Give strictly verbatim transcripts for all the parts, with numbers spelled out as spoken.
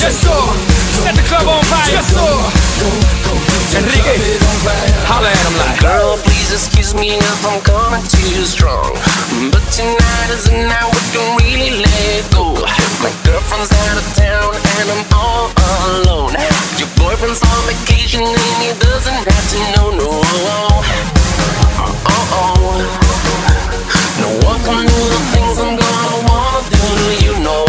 Yes, sir. Set the club on fire. Yes, sir. Enrique, holla at him like, girl, please excuse me if I'm coming too strong, but tonight is the night we can really let go. My girlfriend's out of town and I'm all alone. Your boyfriend's on vacation and he doesn't have to know, no. Uh-oh. No one can do the things I'm gonna wanna do to you, no.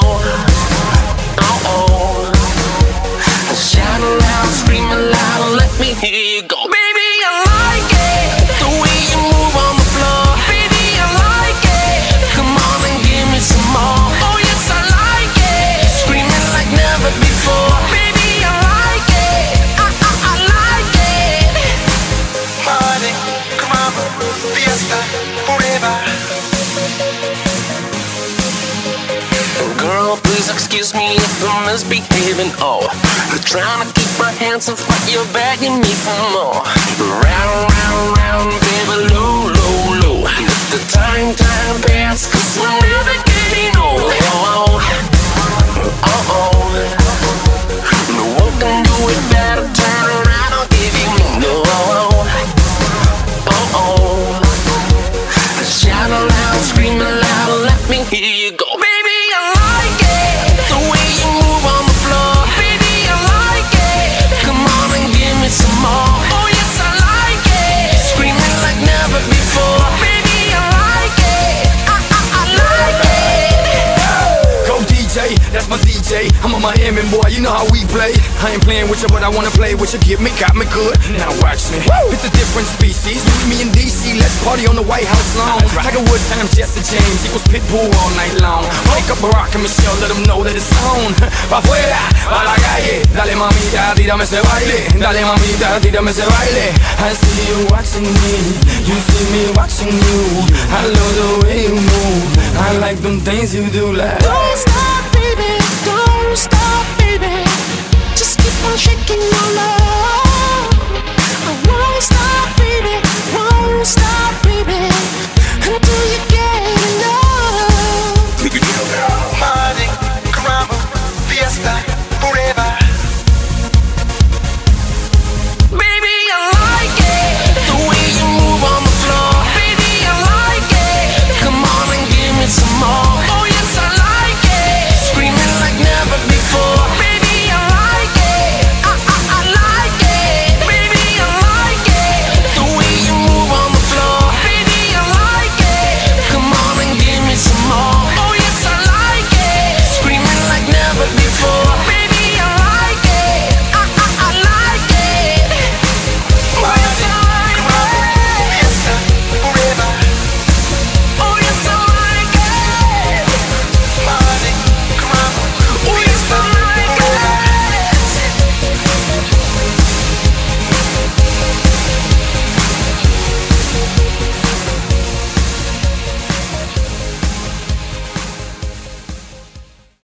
Uh-oh. Shout aloud, scream aloud, let me hear you go. Baby, I like it, the way you move on the floor. Baby, I like it, come on and give me some more. Oh yes, I like it, screaming like never before. Baby, I like it, I, I, I like it. Party, come on, fiesta, forever. Girl, please excuse me if I'm misbehaving. Oh, I'm trying to keep my hands off, but you're begging me for more. Round, round, round, baby, low, low, low. Let the time, time pass, cause we're never getting old. Oh, oh, oh. No one can do it better. Turn around, I'll give you me. No, oh, oh. Shout aloud, scream aloud, let me hear you go. Baby, I like it, the way you move on the floor. Baby, I like it, come on and give me some more. Oh yes, I like it, screaming like never before. Baby, I like it, I, I, I like it. go D J, that's my D J. I'm a Miami boy, you know how we play. I ain't playing with you, but I wanna play with you. Give me, got me good, now watch me. Woo! It's a different species, meet me in D C. Let's party on the White House lawn. Right. Tiger Woods times Jesse James equals Pitbull all night long. Wake up Barack and Michelle, let them know that it's on. Pa' afuera, pa' la calle. Dale mamita, tírame ese baile. Dale mamita, tírame ese baile. I see you watching me, you see me watching you. I love the way you move, I like them things you do like. Don't stop.